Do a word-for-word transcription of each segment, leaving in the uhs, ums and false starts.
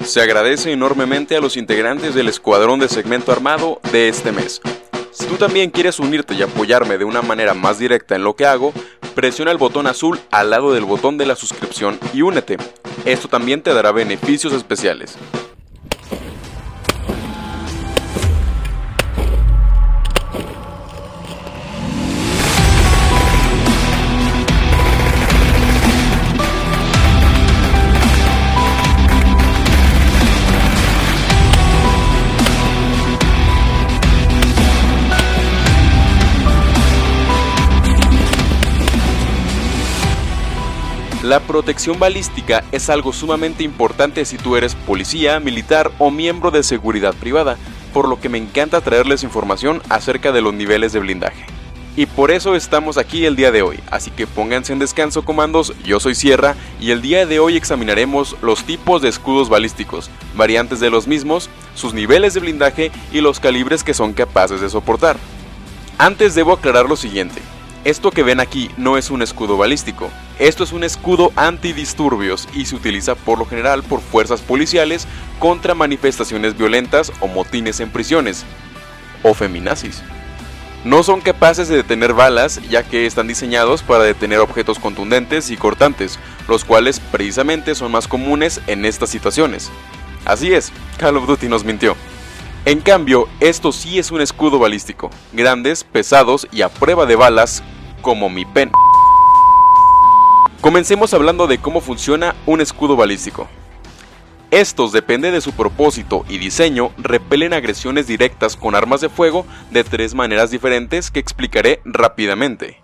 Se agradece enormemente a los integrantes del escuadrón de segmento armado de este mes. Si tú también quieres unirte y apoyarme de una manera más directa en lo que hago, presiona el botón azul al lado del botón de la suscripción y únete. Esto también te dará beneficios especiales. La protección balística es algo sumamente importante si tú eres policía, militar o miembro de seguridad privada, por lo que me encanta traerles información acerca de los niveles de blindaje. Y por eso estamos aquí el día de hoy, así que pónganse en descanso comandos, yo soy Sierra y el día de hoy examinaremos los tipos de escudos balísticos, variantes de los mismos, sus niveles de blindaje y los calibres que son capaces de soportar. Antes debo aclarar lo siguiente. Esto que ven aquí no es un escudo balístico, esto es un escudo antidisturbios y se utiliza por lo general por fuerzas policiales contra manifestaciones violentas o motines en prisiones, o feminazis. No son capaces de detener balas ya que están diseñados para detener objetos contundentes y cortantes, los cuales precisamente son más comunes en estas situaciones. Así es, Call of Duty nos mintió. En cambio, esto sí es un escudo balístico, grandes, pesados y a prueba de balas, como mi pen. Comencemos hablando de cómo funciona un escudo balístico. Estos, depende de su propósito y diseño, repelen agresiones directas con armas de fuego de tres maneras diferentes que explicaré rápidamente.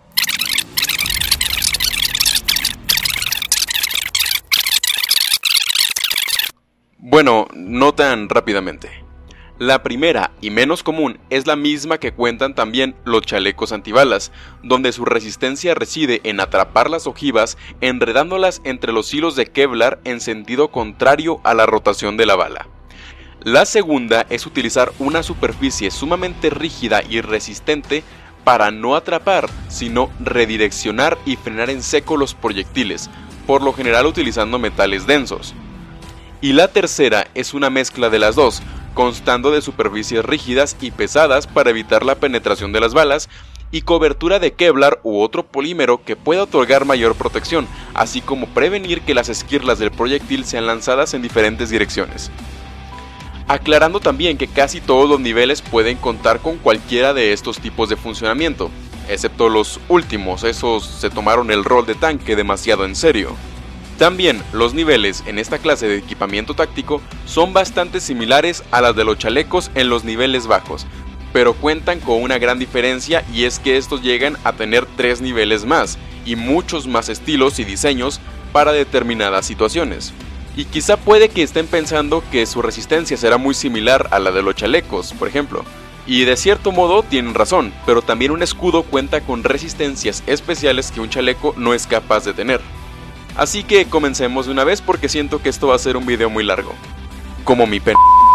Bueno, no tan rápidamente. La primera y menos común es la misma que cuentan también los chalecos antibalas, donde su resistencia reside en atrapar las ojivas enredándolas entre los hilos de Kevlar en sentido contrario a la rotación de la bala. La segunda es utilizar una superficie sumamente rígida y resistente para no atrapar, sino redireccionar y frenar en seco los proyectiles, por lo general utilizando metales densos. Y la tercera es una mezcla de las dos, constando de superficies rígidas y pesadas para evitar la penetración de las balas y cobertura de Kevlar u otro polímero que pueda otorgar mayor protección, así como prevenir que las esquirlas del proyectil sean lanzadas en diferentes direcciones. Aclarando también que casi todos los niveles pueden contar con cualquiera de estos tipos de funcionamiento, excepto los últimos, esos se tomaron el rol de tanque demasiado en serio. También los niveles en esta clase de equipamiento táctico son bastante similares a las de los chalecos en los niveles bajos, pero cuentan con una gran diferencia y es que estos llegan a tener tres niveles más y muchos más estilos y diseños para determinadas situaciones. Y quizá puede que estén pensando que su resistencia será muy similar a la de los chalecos, por ejemplo. Y de cierto modo tienen razón, pero también un escudo cuenta con resistencias especiales que un chaleco no es capaz de tener. Así que comencemos de una vez porque siento que esto va a ser un video muy largo. Como mi pen.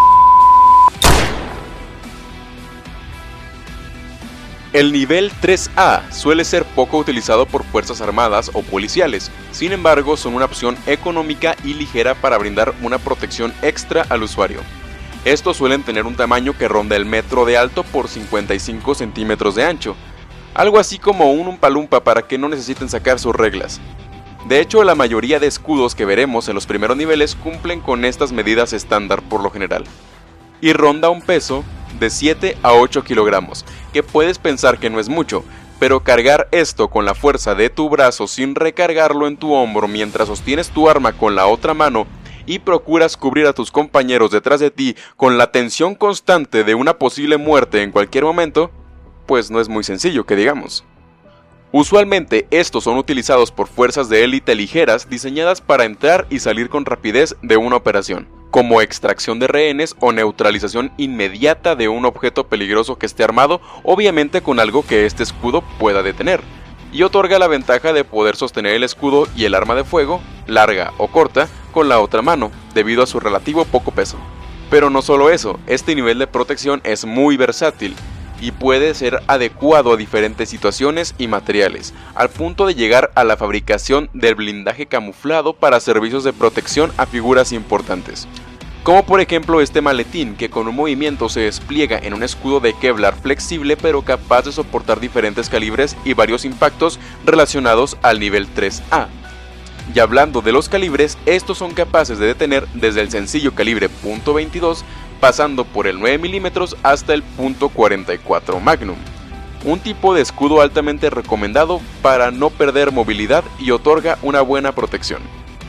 El nivel tres A suele ser poco utilizado por fuerzas armadas o policiales, sin embargo son una opción económica y ligera para brindar una protección extra al usuario. Estos suelen tener un tamaño que ronda el metro de alto por cincuenta y cinco centímetros de ancho, algo así como un umpalumpa para que no necesiten sacar sus reglas. De hecho, la mayoría de escudos que veremos en los primeros niveles cumplen con estas medidas estándar por lo general. Y ronda un peso de siete a ocho kilogramos, que puedes pensar que no es mucho, pero cargar esto con la fuerza de tu brazo sin recargarlo en tu hombro mientras sostienes tu arma con la otra mano y procuras cubrir a tus compañeros detrás de ti con la tensión constante de una posible muerte en cualquier momento, pues no es muy sencillo que digamos. Usualmente estos son utilizados por fuerzas de élite ligeras diseñadas para entrar y salir con rapidez de una operación, como extracción de rehenes o neutralización inmediata de un objeto peligroso que esté armado, obviamente con algo que este escudo pueda detener, y otorga la ventaja de poder sostener el escudo y el arma de fuego, larga o corta, con la otra mano, debido a su relativo poco peso. Pero no solo eso, este nivel de protección es muy versátil, y puede ser adecuado a diferentes situaciones y materiales, al punto de llegar a la fabricación del blindaje camuflado para servicios de protección a figuras importantes. como por ejemplo este maletín que con un movimiento se despliega en un escudo de Kevlar flexible pero capaz de soportar diferentes calibres y varios impactos relacionados al nivel tres A. Y hablando de los calibres, estos son capaces de detener desde el sencillo calibre punto veintidós pasando por el nueve milímetros hasta el punto cuarenta y cuatro Magnum. Un tipo de escudo altamente recomendado para no perder movilidad y otorga una buena protección.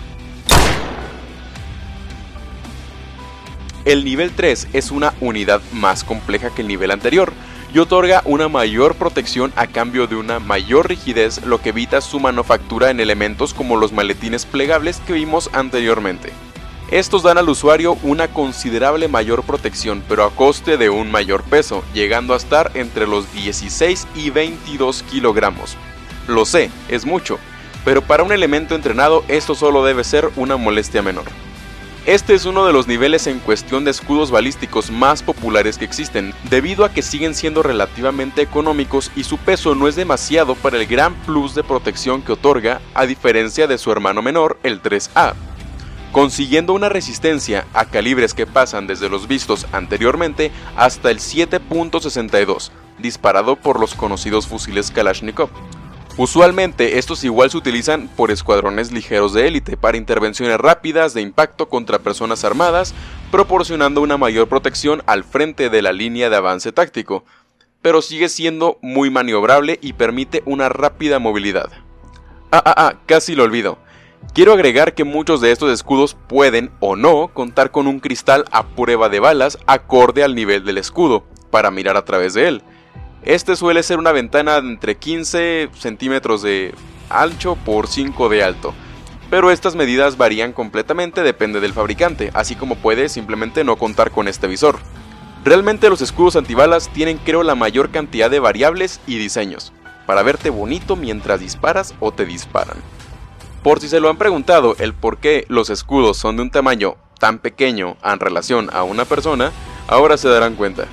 El nivel tres es una unidad más compleja que el nivel anterior y otorga una mayor protección a cambio de una mayor rigidez, lo que evita su manufactura en elementos como los maletines plegables que vimos anteriormente. Estos dan al usuario una considerable mayor protección, pero a coste de un mayor peso, llegando a estar entre los dieciséis y veintidós kilogramos. Lo sé, es mucho, pero para un elemento entrenado esto solo debe ser una molestia menor. Este es uno de los niveles en cuestión de escudos balísticos más populares que existen, debido a que siguen siendo relativamente económicos y su peso no es demasiado para el gran plus de protección que otorga, a diferencia de su hermano menor, el tres A. Consiguiendo una resistencia a calibres que pasan desde los vistos anteriormente hasta el siete punto sesenta y dos, disparado por los conocidos fusiles Kalashnikov. Usualmente estos igual se utilizan por escuadrones ligeros de élite para intervenciones rápidas de impacto contra personas armadas, proporcionando una mayor protección al frente de la línea de avance táctico, pero sigue siendo muy maniobrable y permite una rápida movilidad. Ah, ah, ah, casi lo olvido. Quiero agregar que muchos de estos escudos pueden o no contar con un cristal a prueba de balas acorde al nivel del escudo, para mirar a través de él. Este suele ser una ventana de entre quince centímetros de ancho por cinco de alto, pero estas medidas varían completamente, depende del fabricante, así como puede simplemente no contar con este visor. Realmente los escudos antibalas tienen creo la mayor cantidad de variables y diseños, para verte bonito mientras disparas o te disparan. Por si se lo han preguntado el por qué los escudos son de un tamaño tan pequeño en relación a una persona, ahora se darán cuenta.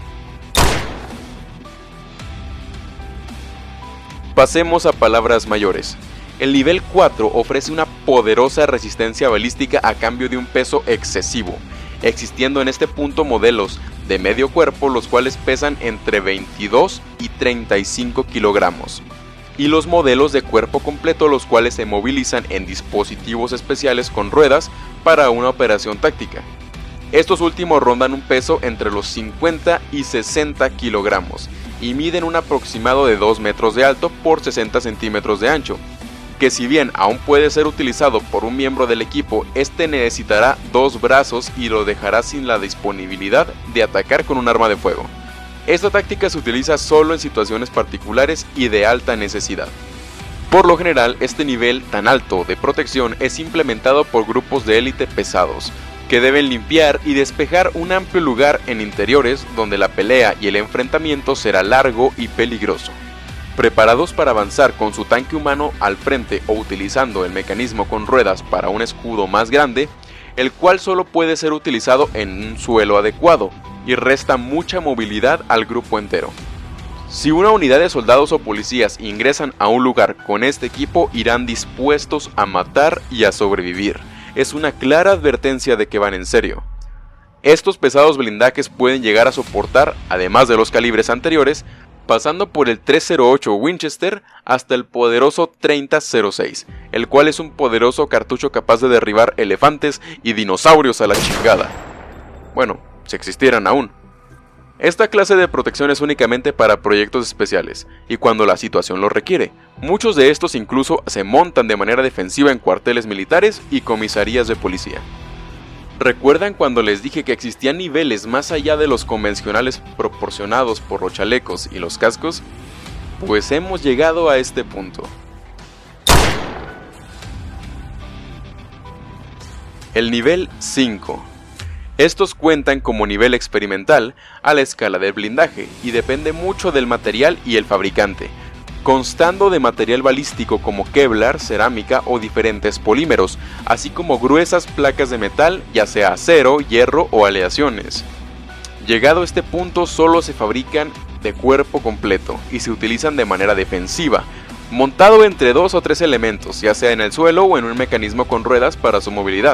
Pasemos a palabras mayores. El nivel cuatro ofrece una poderosa resistencia balística a cambio de un peso excesivo, existiendo en este punto modelos de medio cuerpo los cuales pesan entre veintidós y treinta y cinco kilogramos, y los modelos de cuerpo completo los cuales se movilizan en dispositivos especiales con ruedas para una operación táctica. Estos últimos rondan un peso entre los cincuenta y sesenta kilogramos y miden un aproximado de dos metros de alto por sesenta centímetros de ancho, que si bien aún puede ser utilizado por un miembro del equipo, este necesitará dos brazos y lo dejará sin la disponibilidad de atacar con un arma de fuego. Esta táctica se utiliza solo en situaciones particulares y de alta necesidad. Por lo general, este nivel tan alto de protección es implementado por grupos de élite pesados, que deben limpiar y despejar un amplio lugar en interiores donde la pelea y el enfrentamiento será largo y peligroso. Preparados para avanzar con su tanque humano al frente o utilizando el mecanismo con ruedas para un escudo más grande, el cual solo puede ser utilizado en un suelo adecuado y resta mucha movilidad al grupo entero. Si una unidad de soldados o policías ingresan a un lugar con este equipo, irán dispuestos a matar y a sobrevivir. Es una clara advertencia de que van en serio. Estos pesados blindajes pueden llegar a soportar, además de los calibres anteriores, pasando por el tres cero ocho Winchester hasta el poderoso treinta cero seis, el cual es un poderoso cartucho capaz de derribar elefantes y dinosaurios a la chingada. Bueno, si existieran aún. Esta clase de protección es únicamente para proyectos especiales, y cuando la situación lo requiere. Muchos de estos incluso se montan de manera defensiva en cuarteles militares y comisarías de policía. ¿Recuerdan cuando les dije que existían niveles más allá de los convencionales proporcionados por los chalecos y los cascos? Pues hemos llegado a este punto. El nivel cinco. Estos cuentan como nivel experimental a la escala del blindaje y depende mucho del material y el fabricante, constando de material balístico como Kevlar, cerámica o diferentes polímeros, así como gruesas placas de metal, ya sea acero, hierro o aleaciones. Llegado a este punto solo se fabrican de cuerpo completo y se utilizan de manera defensiva, montado entre dos o tres elementos, ya sea en el suelo o en un mecanismo con ruedas para su movilidad,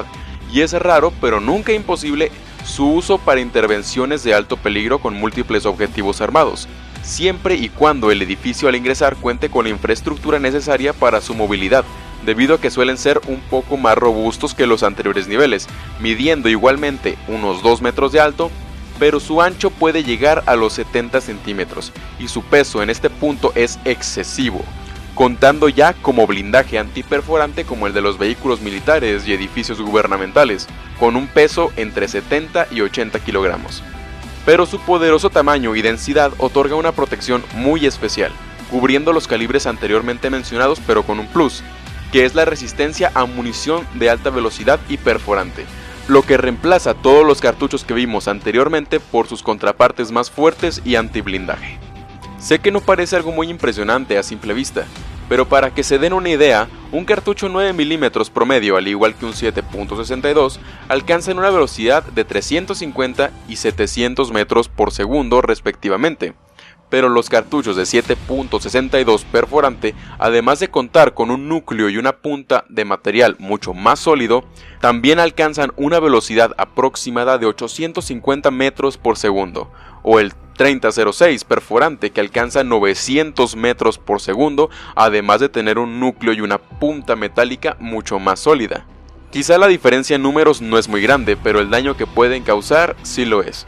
y es raro pero nunca imposible su uso para intervenciones de alto peligro con múltiples objetivos armados, siempre y cuando el edificio al ingresar cuente con la infraestructura necesaria para su movilidad, debido a que suelen ser un poco más robustos que los anteriores niveles, midiendo igualmente unos dos metros de alto, pero su ancho puede llegar a los setenta centímetros, y su peso en este punto es excesivo, contando ya como blindaje antiperforante como el de los vehículos militares y edificios gubernamentales, con un peso entre setenta y ochenta kilogramos. Pero su poderoso tamaño y densidad otorga una protección muy especial, cubriendo los calibres anteriormente mencionados pero con un plus, que es la resistencia a munición de alta velocidad y perforante, lo que reemplaza todos los cartuchos que vimos anteriormente por sus contrapartes más fuertes y antiblindaje. Sé que no parece algo muy impresionante a simple vista, pero para que se den una idea, un cartucho nueve milímetros promedio, al igual que un siete punto sesenta y dos, alcanzan una velocidad de trescientos cincuenta y setecientos metros por segundo respectivamente. Pero los cartuchos de siete punto sesenta y dos perforante, además de contar con un núcleo y una punta de material mucho más sólido, también alcanzan una velocidad aproximada de ochocientos cincuenta metros por segundo, o el treinta cero seis perforante, que alcanza novecientos metros por segundo, además de tener un núcleo y una punta metálica mucho más sólida. Quizá la diferencia en números no es muy grande, pero el daño que pueden causar sí lo es.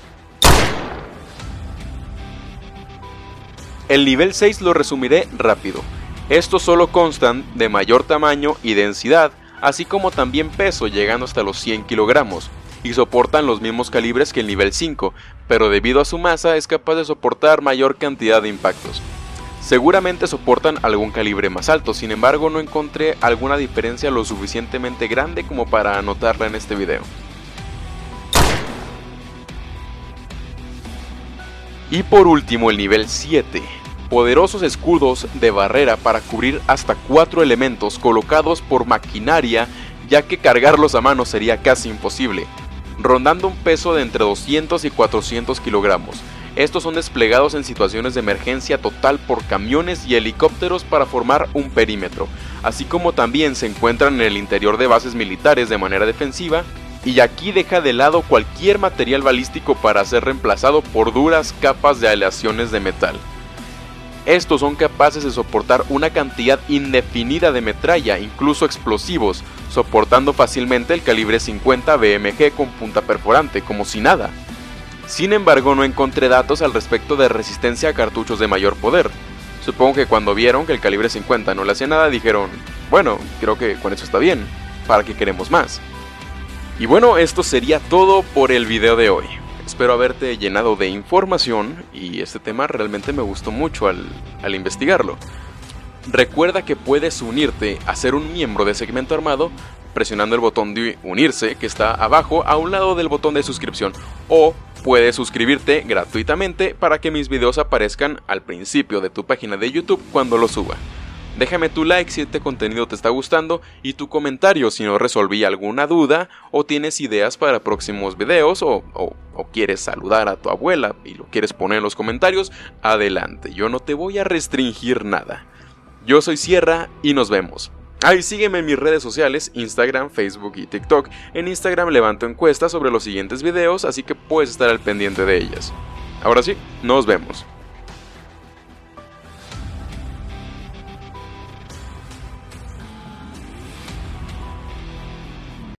El nivel seis lo resumiré rápido. Estos solo constan de mayor tamaño y densidad, así como también peso, llegando hasta los cien kilogramos, y soportan los mismos calibres que el nivel cinco, pero debido a su masa es capaz de soportar mayor cantidad de impactos. Seguramente soportan algún calibre más alto, sin embargo no encontré alguna diferencia lo suficientemente grande como para anotarla en este video. Y por último el nivel siete, poderosos escudos de barrera para cubrir hasta cuatro elementos colocados por maquinaria, ya que cargarlos a mano sería casi imposible, rondando un peso de entre doscientos y cuatrocientos kilogramos. Estos son desplegados en situaciones de emergencia total por camiones y helicópteros para formar un perímetro, así como también se encuentran en el interior de bases militares de manera defensiva, y aquí deja de lado cualquier material balístico para ser reemplazado por duras capas de aleaciones de metal. Estos son capaces de soportar una cantidad indefinida de metralla, incluso explosivos, soportando fácilmente el calibre cincuenta B M G con punta perforante, como si nada. Sin embargo, no encontré datos al respecto de resistencia a cartuchos de mayor poder. Supongo que cuando vieron que el calibre cincuenta no le hacía nada, dijeron, bueno, creo que con eso está bien, ¿para qué queremos más? Y bueno, esto sería todo por el video de hoy. Espero haberte llenado de información y este tema realmente me gustó mucho al, al investigarlo. Recuerda que puedes unirte a ser un miembro de Segmento Armado presionando el botón de unirse que está abajo a un lado del botón de suscripción, o puedes suscribirte gratuitamente para que mis videos aparezcan al principio de tu página de YouTube cuando los suba. Déjame tu like si este contenido te está gustando y tu comentario si no resolví alguna duda o tienes ideas para próximos videos o, o, o quieres saludar a tu abuela y lo quieres poner en los comentarios, adelante, yo no te voy a restringir nada. Yo soy Sierra y nos vemos. Ah, y sígueme en mis redes sociales, Instagram, Facebook y TikTok. En Instagram levanto encuestas sobre los siguientes videos, así que puedes estar al pendiente de ellas. Ahora sí, nos vemos.